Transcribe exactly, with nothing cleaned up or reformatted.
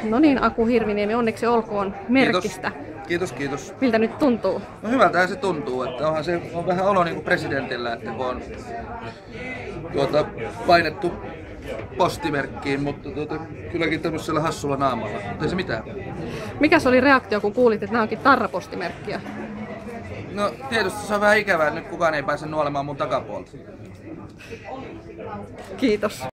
No niin, Aku Hirviniemi, onneksi olkoon merkistä. Kiitos, kiitos. kiitos. Miltä nyt tuntuu? No hyvältähän se tuntuu, että onhan se on vähän olo niin kuin presidentillä, että kun on tuota, painettu postimerkkiin, mutta tuota, kylläkin tämmöisellä hassulla naamalla, mutta ei se mitään. Mikäs oli reaktio, kun kuulit, että nämä onkin tarrapostimerkkiä? No tietysti se on vähän ikävää, että nyt kukaan ei pääse nuolemaan mun takapuolta. Kiitos.